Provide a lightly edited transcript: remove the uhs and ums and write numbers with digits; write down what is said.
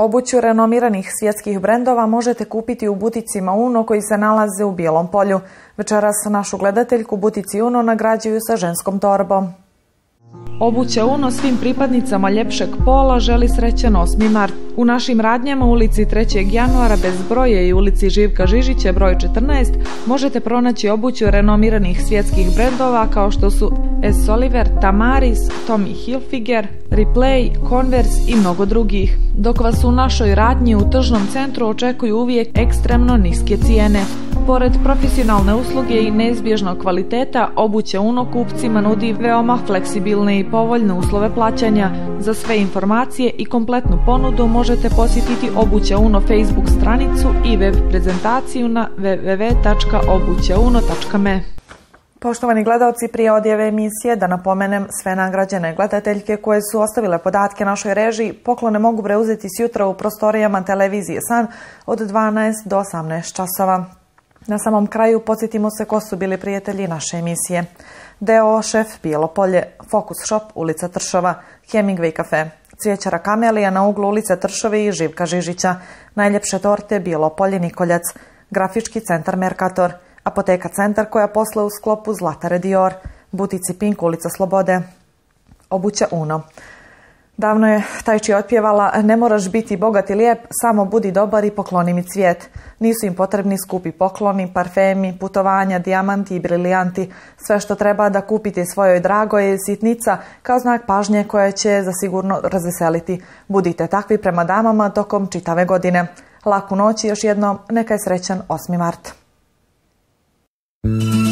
Obuću renomiranih svjetskih brendova možete kupiti u buticima Uno koji se nalaze u Bijelom Polju. Večeras našu gledateljku butici Uno nagrađuju sa ženskom torbom. Obuća Uno svim pripadnicama ljepšeg pola želi srećan 8. mart. U našim radnjama u ulici 3. januara Bezbroje i ulici Živka Žižića broj 14 možete pronaći obuću renomiranih svjetskih brendova kao što su S. Oliver, Tamaris, Tommy Hilfiger, Replay, Converse i mnogo drugih. Dok vas u našoj radnji u tržnom centru očekuju uvijek ekstremno niske cijene. Pored profesionalne usluge i neizbježnog kvaliteta, obuća Uno kupcima nudi veoma fleksibilne i povoljne uslove plaćanja. Za sve informacije i kompletnu ponudu možete posjetiti Obuća Uno Facebook stranicu i web prezentaciju na www.obućauno.me. Poštovani gledalci, prije odjave emisije da napomenem sve nagrađene gledateljke koje su ostavile podatke našoj režiji. Poklone mogu preuzeti sjutra u prostorijama televizije San od 12 do 18 časova. Na samom kraju podsjetimo se ko su bili prijatelji naše emisije. D.O. Šef Bijelo Polje, Focus Shop ulica Tršova, Hemingway Cafe, Cvijećara Kamelija na uglu ulice Tršove i Živka Žižića, Najljepše torte Bijelo Polje Nikoljac, Grafički centar Mercator, Apoteka Centar koja posle u sklopu Zlatare Dior, Butici Pink ulica Slobode, Obuća Uno. Davno je Tajči otpjevala: ne moraš biti bogat i lijep, samo budi dobar i pokloni mi cvijet. Nisu im potrebni skupi pokloni, parfemi, putovanja, dijamanti i brilijanti. Sve što treba da kupite svojoj dragoj je sitnica kao znak pažnje koja će zasigurno razveseliti. Budite takvi prema damama tokom čitave godine. Laku noć i još jednom neka je srećan 8. mart.